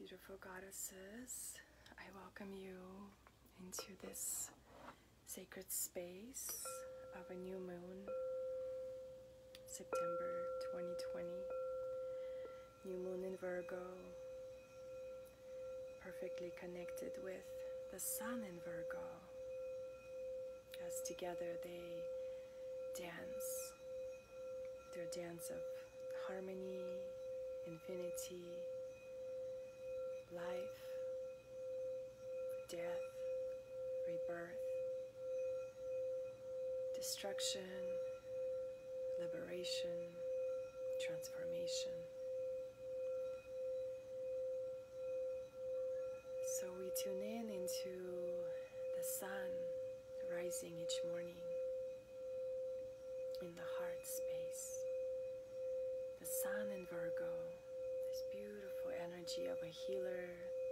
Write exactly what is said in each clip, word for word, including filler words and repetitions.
Beautiful goddesses, I welcome you into this sacred space of a new moon, September twenty twenty, new moon in Virgo, perfectly connected with the sun in Virgo, as together they dance, their dance of harmony, infinity, life, death, rebirth, destruction, liberation, transformation. So we tune in into the sun rising each morning in the heart space. The sun in Virgo, this beautiful energy of a healer,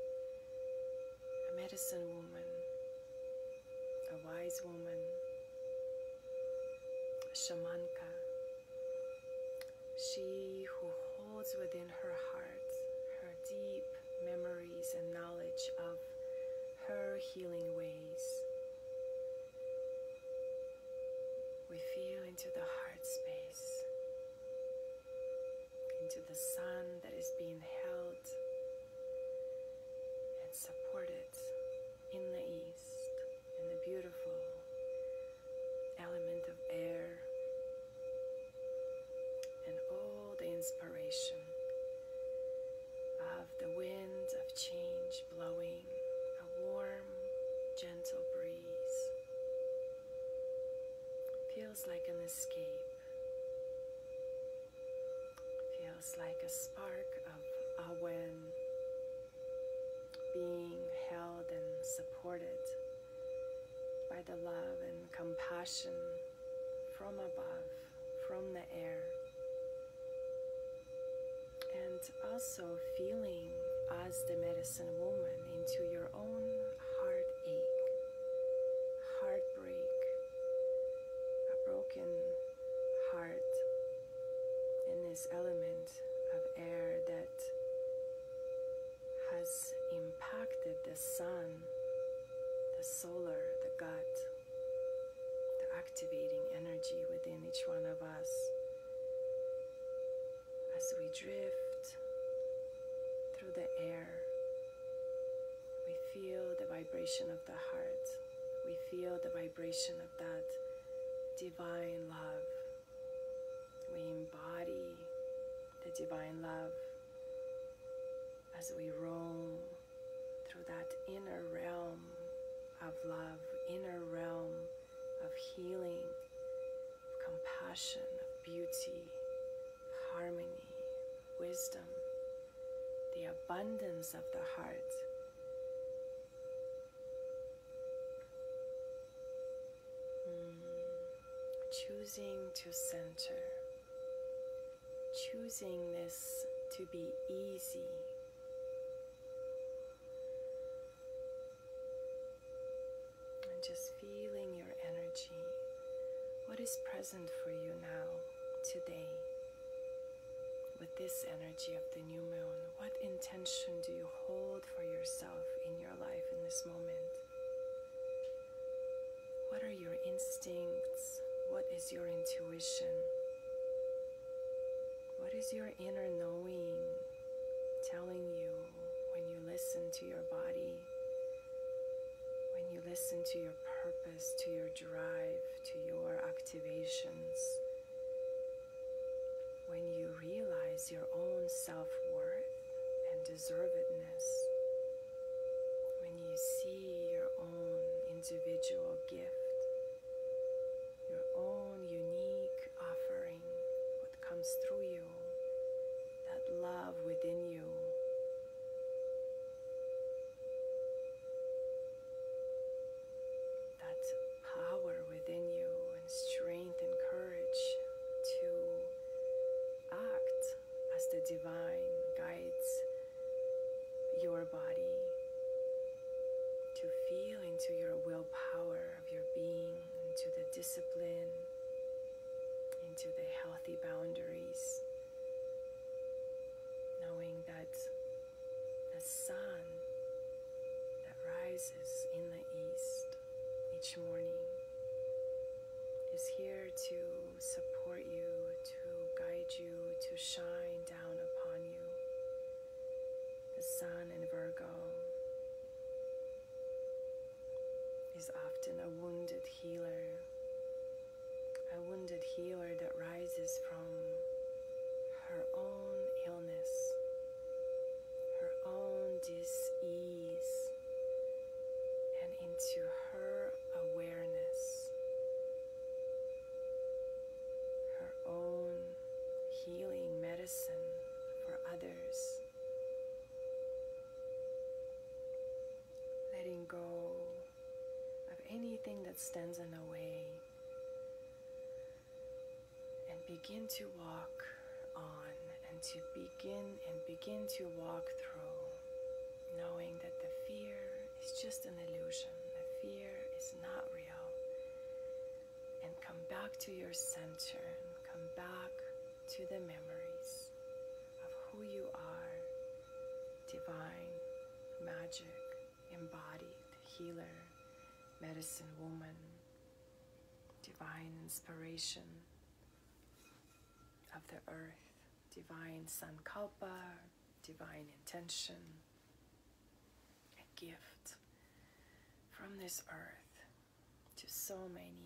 a medicine woman, a wise woman, a shamanka. She who holds within her heart her deep memories and knowledge of her healing ways. We feel into the heart space, into the sun that is being held and supported in the east, in the beautiful element of air, and all the inspiration of the wind of change blowing, a warm, gentle breeze. Feels like an escape. Feels like a spark of awen being held and supported by the love and compassion from above, from the air. And also feeling as the medicine woman into your own heartache, heartbreak, a broken heart in this element of air that has impacted the sun, the solar, the gut, the activating energy within each one of us. As we drift through the air, we feel the vibration of the heart. We feel the vibration of that divine love. We embody the divine love as we roam through that inner realm of love, inner realm of healing, of compassion, of beauty, harmony, wisdom, the abundance of the heart. Mm. Choosing to center, choosing this to be easy. And just feeling your energy. What is present for you now, today? With this energy of the new moon, what intention do you hold for yourself in your life in this moment? What are your instincts? What is your intuition? What is your inner knowing telling you when you listen to your body, when you listen to your purpose, to your drive, to your activations? When you realize your own self-worth and deservedness, when you see your own individual gift, your own unique offering, what comes through you, medicine for others. Letting go of anything that stands in the way, and begin to walk on, and to begin and begin to walk through, knowing that the fear is just an illusion. The fear is not real. And come back to your center, and come back to the memories of who you are, divine, magic, embodied, healer, medicine woman, divine inspiration of the earth, divine sankalpa, divine intention, a gift from this earth to so many.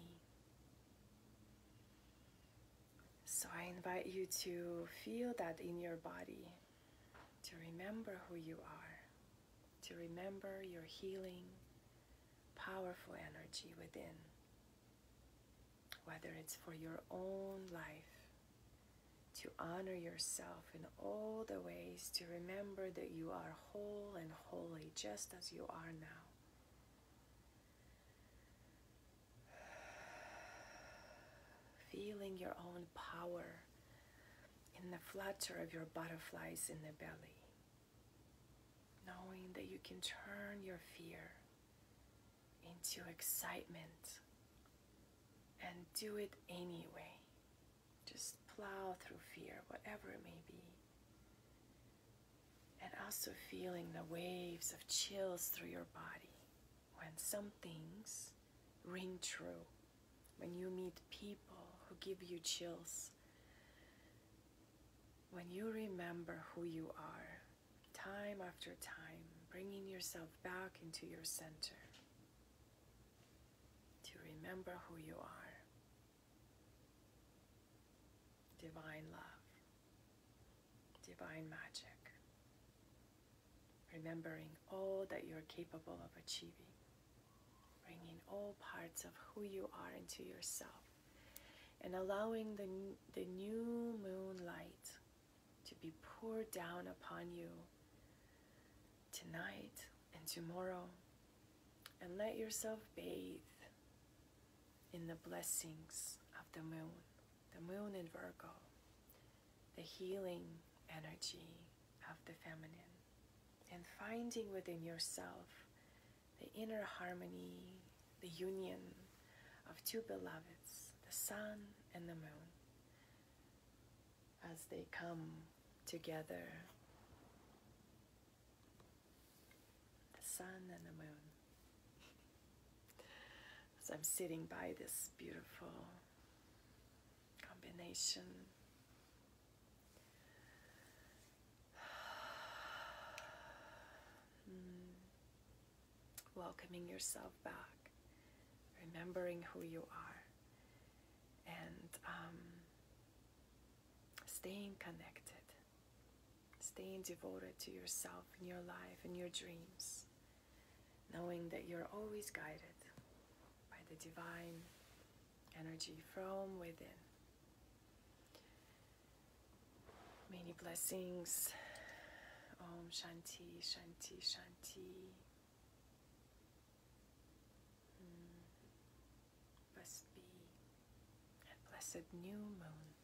So I invite you to feel that in your body, to remember who you are, to remember your healing, powerful energy within, whether it's for your own life, to honor yourself in all the ways, to remember that you are whole and holy just as you are now. Feeling your own power in the flutter of your butterflies in the belly. Knowing that you can turn your fear into excitement and do it anyway. Just plow through fear, whatever it may be. And also feeling the waves of chills through your body when some things ring true. When you meet people who give you chills. When you remember who you are, time after time, bringing yourself back into your center. To remember who you are. Divine love. Divine magic. Remembering all that you're capable of achieving. Bringing all parts of who you are into yourself. And allowing the, the new moon light to be poured down upon you tonight and tomorrow. And let yourself bathe in the blessings of the moon. The moon in Virgo. The healing energy of the feminine. And finding within yourself the inner harmony, the union of two beloveds, the sun and the moon, as they come together, the sun and the moon. As I'm sitting by this beautiful combination, welcoming yourself back, remembering who you are, and um, staying connected, staying devoted to yourself in your life and your dreams, knowing that you're always guided by the divine energy from within. Many blessings. Om Shanti, Shanti, Shanti. Blessed be and blessed new moon.